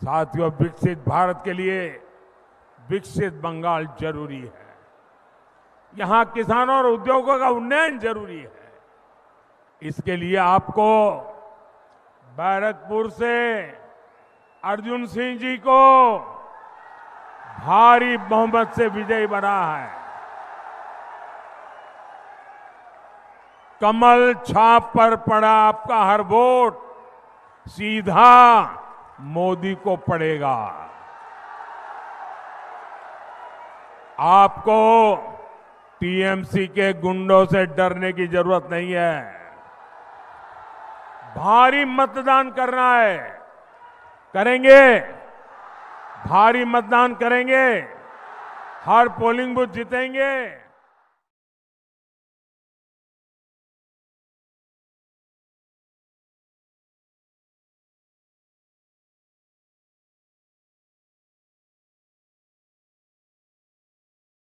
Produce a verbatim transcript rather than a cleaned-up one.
साथियों, विकसित भारत के लिए विकसित बंगाल जरूरी है। यहां किसानों और उद्योगों का उन्नयन जरूरी है। इसके लिए आपको बैरकपुर से अर्जुन सिंह जी को भारी बहुमत से विजयी बना है। कमल छाप पर पड़ा आपका हर वोट सीधा मोदी को पड़ेगा। आपको टीएमसी के गुंडों से डरने की जरूरत नहीं है। भारी मतदान करना है, करेंगे, भारी मतदान करेंगे, हर पोलिंग बूथ जीतेंगे।